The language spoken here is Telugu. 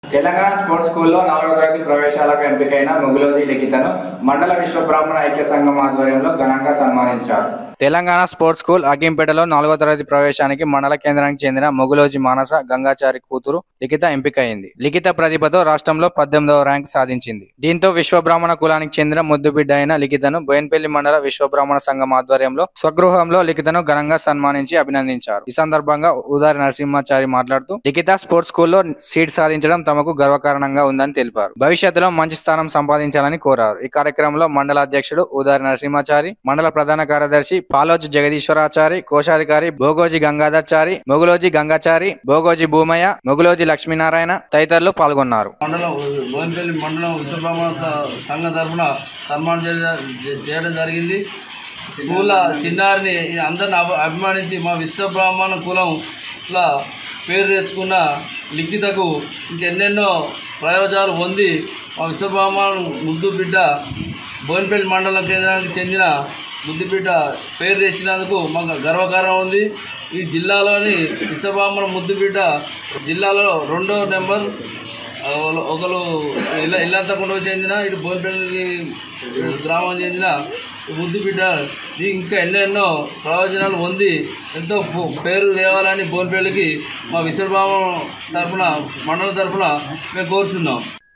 తెలంగాణ స్పోర్ట్స్ స్కూల్లో 4వ తరగతి ప్రవేశాలకు ఎంపికైన మొగులోజీ లిఖితను మండల విశ్వబ్రాహ్మణ ఐక్య సంఘం ఆధ్వర్యంలో ఘనంగా సన్మానించారు. తెలంగాణ స్పోర్ట్స్ స్కూల్ అగ్గింపేటలో 4వ తరగతి ప్రవేశానికి మండల కేంద్రానికి చెందిన మొగులోజీ మానస గంగాచారి కూతురు లిఖిత ఎంపికైంది. లిఖిత ప్రతిభతో రాష్ట్రంలో 18వ ర్యాంక్ సాధించింది. దీంతో విశ్వబ్రాహ్మణ కులానికి చెందిన ముద్దుబిడ్డ అయిన లిఖితను బోయిన్పల్లి మండల విశ్వబ్రాహ్మణ సంఘం ఆధ్వర్యంలో స్వగృహంలో లిఖితను ఘనంగా సన్మానించి అభినందించారు. ఈ సందర్భంగా ఉదారి నరసింహాచారి మాట్లాడుతూ లిఖిత స్పోర్ట్స్ స్కూల్లో సీట్ సాధించడం తమకు గర్వకారణంగా ఉందని తెలిపారు. భవిష్యత్తులో మంచి స్థానం సంపాదించాలని కోరారు. ఈ కార్యక్రమంలో మండల అధ్యక్షుడు ఉదారి నరసింహాచారి, మండల ప్రధాన కార్యదర్శి పాలోజి జగదీశ్వరాచారి, కోశాధికారి భోగోజీ గంగాధర్చారి, మొగులోజీ గంగాచారి, భోగోజీ భూమయ్య, మొగులోజీ లక్ష్మీనారాయణ తదితరులు పాల్గొన్నారు. బోయిన్పల్లి మండలం విశ్వబ్రాహ్మణ సంఘం తరఫున సన్మానం చేయడం జరిగింది. స్కూల్ చిన్నారిని అందరిని అభిమానించి మా విశ్వబ్రాహ్మణ కులంలో పేరు తెచ్చుకున్న లిఖితకు ఇంకెన్నెన్నో ప్రయోజనాలు పొంది మా విశ్వబ్రాహ్మణ ముద్దు బిడ్డ బోయిన్పల్లి మండలం కేంద్రానికి చెందిన ముద్దుబిడ్డ పేరు తెచ్చినందుకు మాకు గర్వకారణం ఉంది. ఈ జిల్లాలోని విశ్వబ్రాహ్మణ ముద్దుబిడ్డ జిల్లాలో 2వ నెంబర్. ఒకరు ఇల్లంతకుంటకు చెందిన ఇటు బోయిన్పల్లి గ్రామం చెందిన ముద్దుబిడ్డ ఇంకా ఎన్నెన్నో ప్రయోజనాలు పొంది ఎంతో పేరు తేవాలని బోయిన్పల్లికి మా విశ్వబ్రాహ్మణ తరఫున మండలం తరఫున మేము కోరుచున్నాం.